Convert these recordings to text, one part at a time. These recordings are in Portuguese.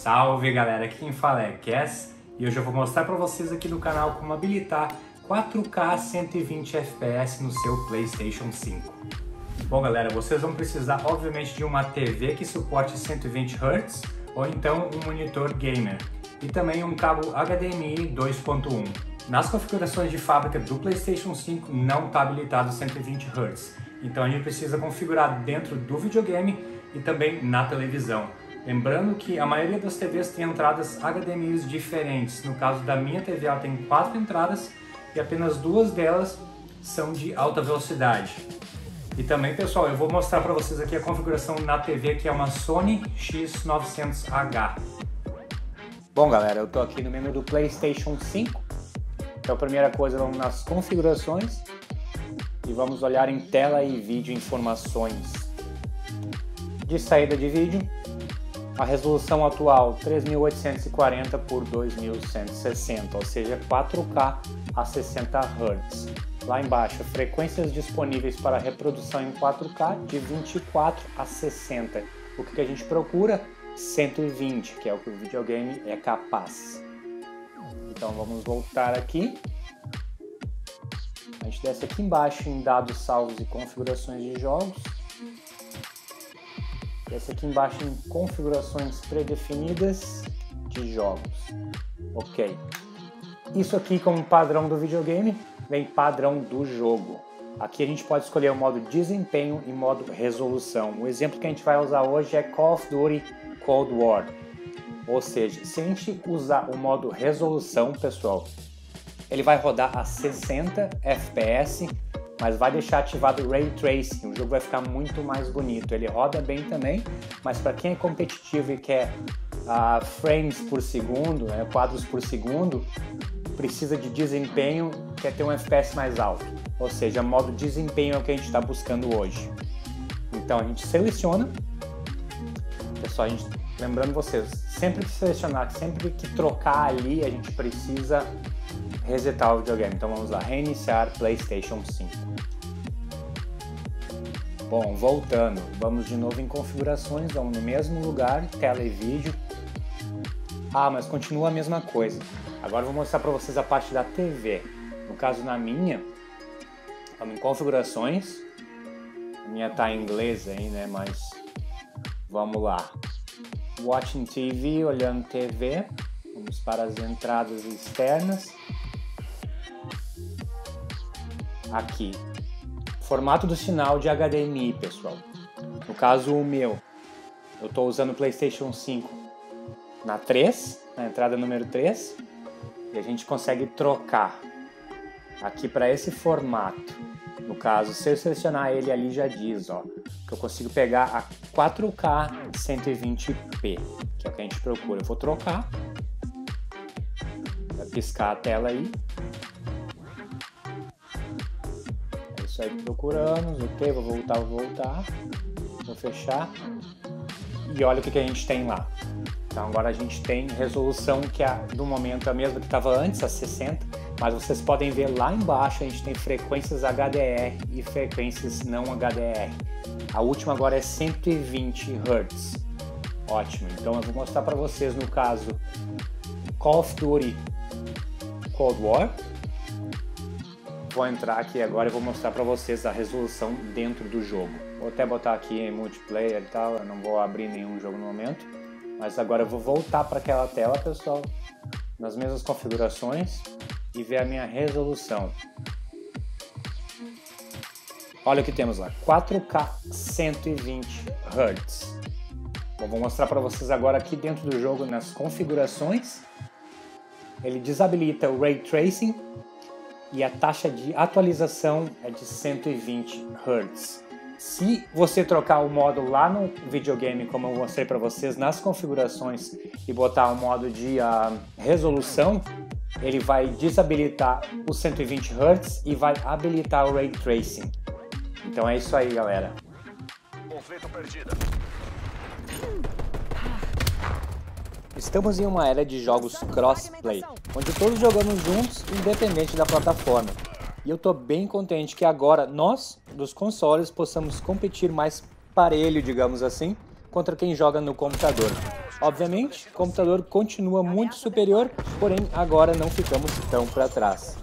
Salve galera, aqui quem fala é Cass e hoje eu vou mostrar para vocês aqui no canal como habilitar 4K 120 FPS no seu PlayStation 5. Bom galera, vocês vão precisar obviamente de uma TV que suporte 120 Hz ou então um monitor gamer e também um cabo HDMI 2.1. Nas configurações de fábrica do PlayStation 5 não está habilitado 120 Hz, então a gente precisa configurar dentro do videogame e também na televisão. Lembrando que a maioria das TVs tem entradas HDMI diferentes. No caso da minha TV, ela tem 4 entradas e apenas 2 delas são de alta velocidade. E também, pessoal, eu vou mostrar para vocês aqui a configuração na TV, que é uma Sony X900H. Bom, galera, eu estou aqui no menu do PlayStation 5. Então, a primeira coisa, vamos nas configurações e vamos olhar em tela e vídeo informações. De saída de vídeo, a resolução atual 3840 por 2160, ou seja, 4K a 60 Hz. Lá embaixo, frequências disponíveis para reprodução em 4K de 24 a 60. O que a gente procura? 120, que é o que o videogame é capaz. Então vamos voltar aqui. A gente desce aqui embaixo em dados salvos e configurações de jogos. Desce aqui embaixo em configurações predefinidas de jogos. Ok. Isso aqui como padrão do videogame, vem padrão do jogo. Aqui a gente pode escolher o modo desempenho e modo resolução. O exemplo que a gente vai usar hoje é Call of Duty Cold War. Ou seja, se a gente usar o modo resolução, pessoal, ele vai rodar a 60 FPS, mas vai deixar ativado o Ray Tracing, o jogo vai ficar muito mais bonito. Ele roda bem também, mas para quem é competitivo e quer frames por segundo, quadros por segundo, precisa de desempenho, quer ter um FPS mais alto. Ou seja, modo desempenho é o que a gente está buscando hoje. Então a gente seleciona, pessoal, lembrando vocês, sempre que selecionar, sempre que trocar ali, a gente precisa resetar o videogame. Então vamos lá, reiniciar PlayStation 5. Bom, voltando, vamos de novo em configurações, vamos no mesmo lugar, tela e vídeo. Mas continua a mesma coisa. Agora eu vou mostrar para vocês a parte da TV. No caso na minha, vamos em configurações. A minha tá em inglês aí, né, mas vamos lá. Watching TV, olhando TV. Vamos para as entradas externas. Aqui, formato do sinal de HDMI, pessoal. No caso o meu, eu estou usando o PlayStation 5 na 3, na entrada número 3, e a gente consegue trocar aqui para esse formato. No caso, se eu selecionar ele ali já diz, ó, que eu consigo pegar a 4K 120p, que é o que a gente procura. Eu vou trocar, vai piscar a tela aí. Isso aí que procuramos, ok, vou voltar, vou fechar e olha o que a gente tem lá. Então agora a gente tem resolução que do momento é a mesma que estava antes, a 60, mas vocês podem ver lá embaixo a gente tem frequências HDR e frequências não HDR. A última agora é 120 Hz. Ótimo, então eu vou mostrar para vocês no caso Call of Duty Cold War. Vou entrar aqui agora e vou mostrar para vocês a resolução dentro do jogo. Vou até botar aqui em multiplayer e tal, eu não vou abrir nenhum jogo no momento. Mas agora eu vou voltar para aquela tela, pessoal, nas mesmas configurações e ver a minha resolução. Olha o que temos lá, 4K 120 Hz. Bom, vou mostrar para vocês agora aqui dentro do jogo, nas configurações. Ele desabilita o Ray Tracing. E a taxa de atualização é de 120 Hz. Se você trocar o modo lá no videogame, como eu mostrei para vocês, nas configurações e botar o modo de resolução, ele vai desabilitar os 120 Hz e vai habilitar o Ray Tracing. Então é isso aí, galera. Conflito perdido. Estamos em uma era de jogos crossplay, onde todos jogamos juntos, independente da plataforma. E eu estou bem contente que agora nós, dos consoles, possamos competir mais parelho, digamos assim, contra quem joga no computador. Obviamente, o computador continua muito superior, porém agora não ficamos tão para trás.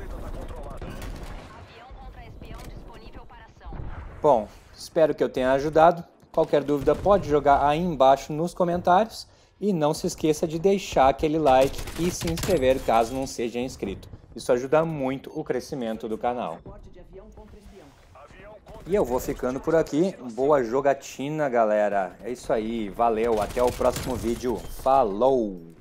Bom, espero que eu tenha ajudado. Qualquer dúvida pode jogar aí embaixo nos comentários. E não se esqueça de deixar aquele like e se inscrever caso não seja inscrito. Isso ajuda muito o crescimento do canal. E eu vou ficando por aqui. Boa jogatina, galera. É isso aí. Valeu. Até o próximo vídeo. Falou!